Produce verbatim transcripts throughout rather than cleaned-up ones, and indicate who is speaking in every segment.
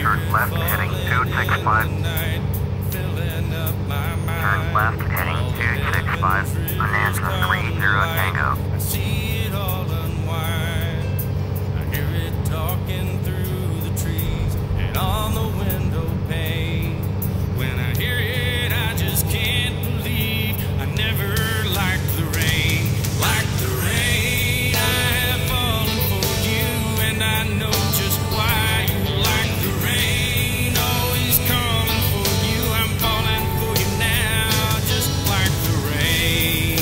Speaker 1: Turn left heading two six five. Turn left heading two six five. Bonanza three zero Tango.
Speaker 2: I see it all unwind. I hear it talking through the trees and on the window pane. When I hear it, I just can't believe I never liked the rain. Like the rain, I have fallen for you, and I know just why. You like the rain, always calling for you. I'm falling for you now, just like the rain.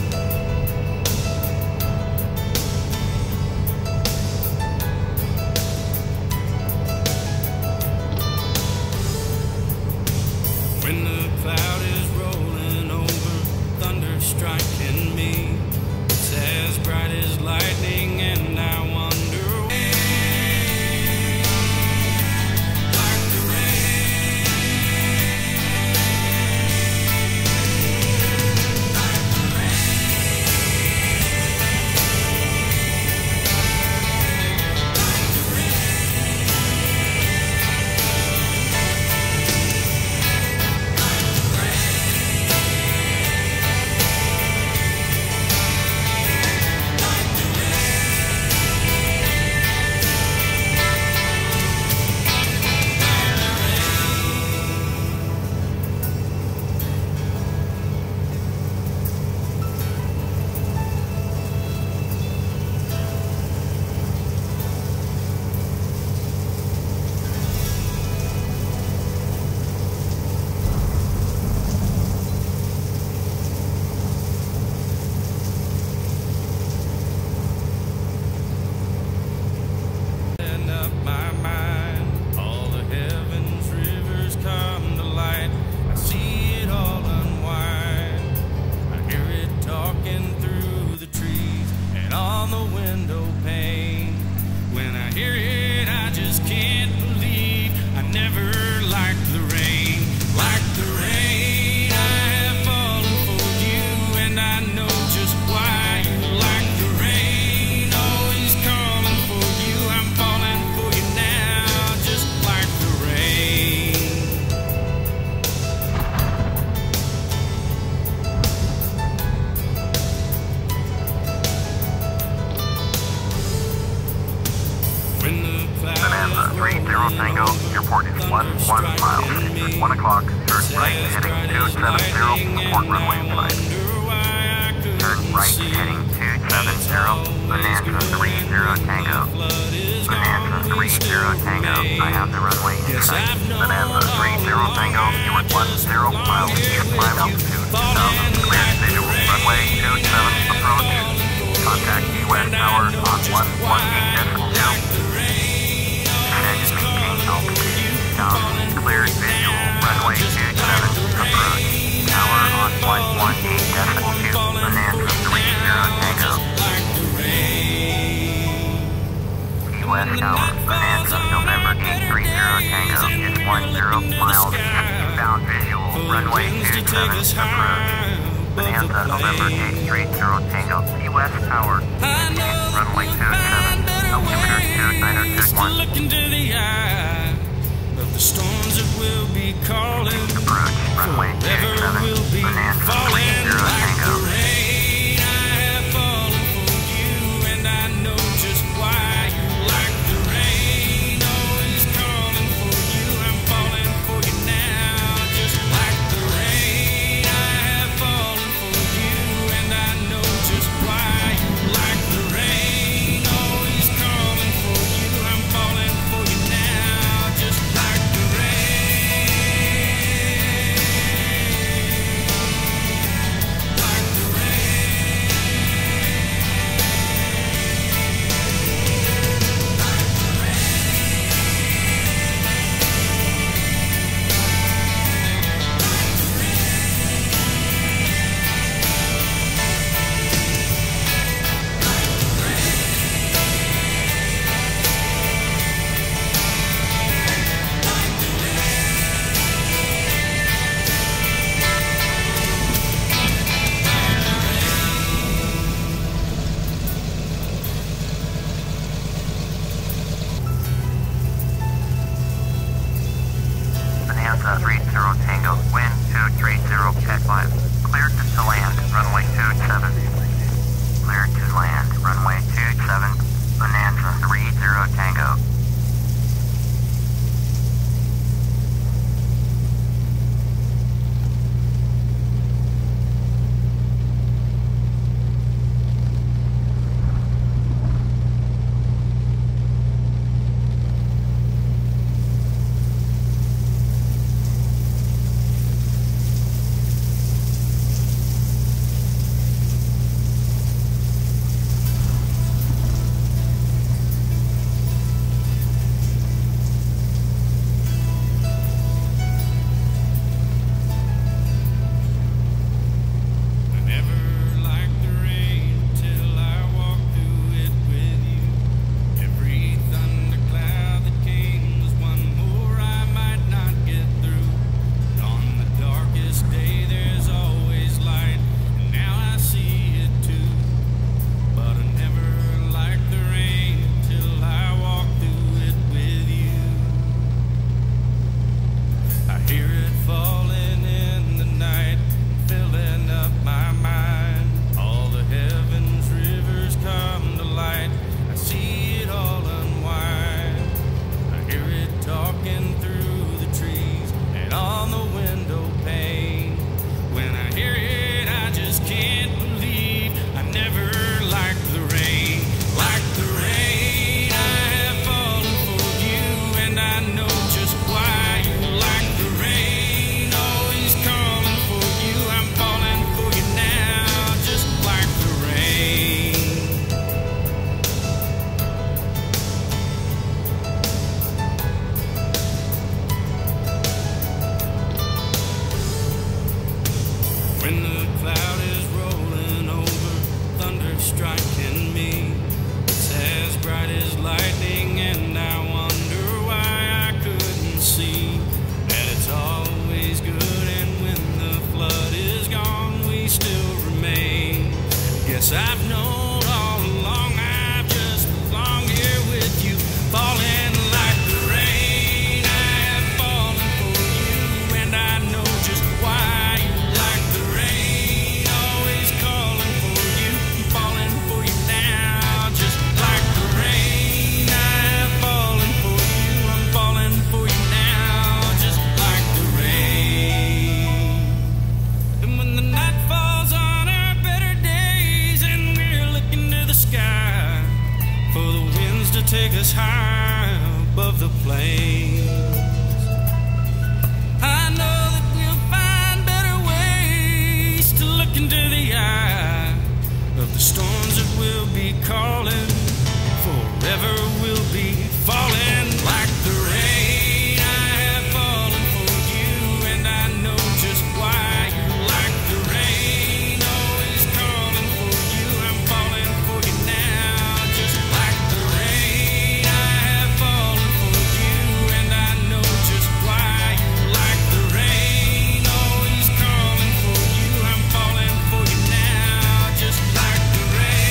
Speaker 2: When the cloud is rolling over, thunder striking me, it's as bright as lightning, and I wonder like the rain, like the up my mind. All the heavens, rivers come to light. I see it all unwind. I hear it talking through the trees and on the window pane. When I hear it, I just can't believe I never liked the rain. Like the rain, I have fallen for you, and I know just why. You like the rain, always calling for you. I'm falling for you now, just like the rain. When the
Speaker 1: Bonanza
Speaker 2: clouds
Speaker 1: three zero Tango. Airport is one one miles. It's one o'clock. Turn right heading two seven zero. Report runway inside. Turn right heading two seven zero. Bonanza three zero Tango. Bonanza three zero Tango. I have the runway inside. Bonanza three zero Tango. You are one zero miles. Climb altitude two thousand. Clear visual. Runway two seven. Approach. Contact U S Tower on one one eight decimal two. Descend maintain altitude two thousand. Cleared visual. Runway two seven. Approach. Tower on one one eight decimal two. Bonanza three zero Tango. U S Tower. Bonanza November eight three zero Tango is one zero miles. Inbound visual. Runway two seven. Approach. Bonanza November eight three zero Tango. U S Tower. Runway two seven. Altimeter two nine two one.
Speaker 2: Look into the eye of the storms that will be calling.
Speaker 1: Approach. Runway two seven. Bonanza three zero Tango.
Speaker 2: Like the rain, always calling for you. I'm above the plains. I know that we'll find better ways to look into the eye of the storms that will be calling. Forever we'll be falling like the rain. I have fallen for you, and I know just why. You like the rain, always calling for you. I'm falling for you now, just like the rain. I have fallen for you, and I know just why. You like the rain, always calling for you. I'm falling for you now, just like the rain.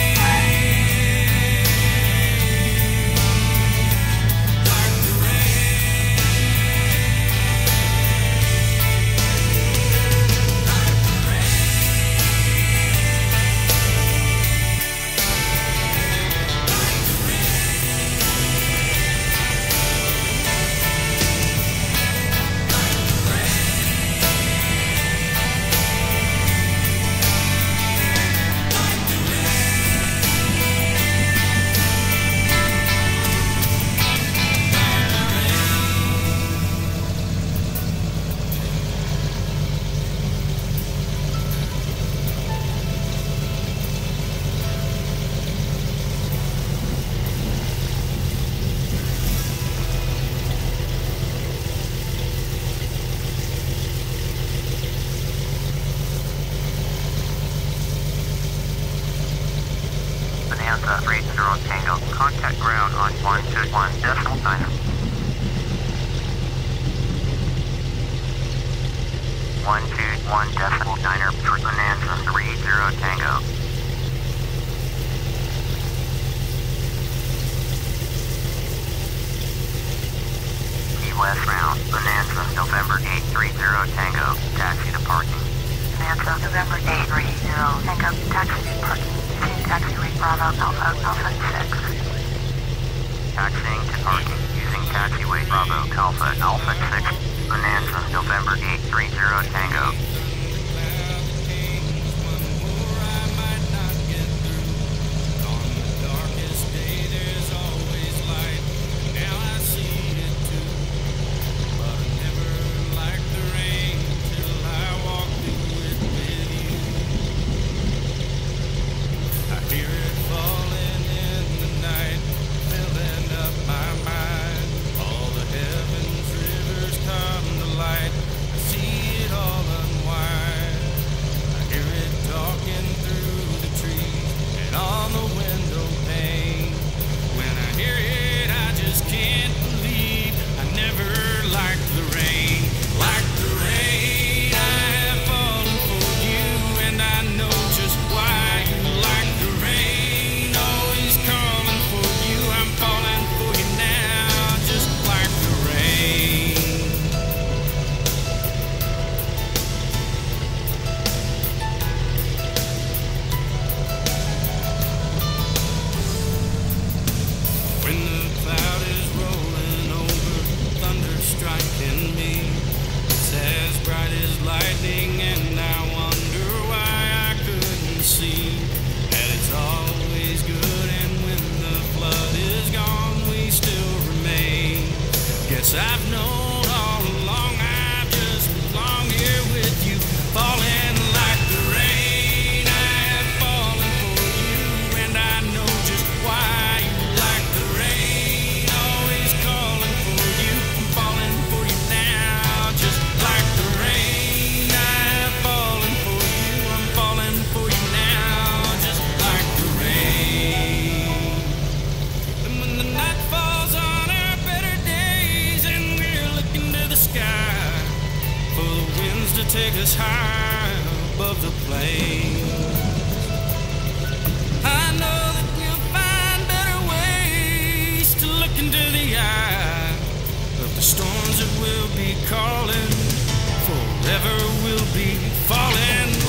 Speaker 1: three zero Tango, contact ground on one two one decimal nine. one two one decimal nine for Bonanza three zero Tango. Key West round, Bonanza, November eight three zero Tango, taxi to parking.
Speaker 3: Bonanza, November eight three zero Tango, taxi to parking. Taxiway Bravo Alpha Alpha six.
Speaker 1: Taxiing to parking using taxiway Bravo Alpha Alpha six. Bonanza, November eight three zero Tango.
Speaker 2: I've known all along, I just belong here with you, falling like the rain. I have fallen for you, and I know just why. You like the rain, always calling for you. I'm falling for you now, just like the rain. I have fallen for you, I'm falling for you now, just like the rain. And when the night falls on our better days, the sky for the winds to take us high above the plains, I know that we'll find better ways to look into the eye of the storms that will be calling. Forever we'll be falling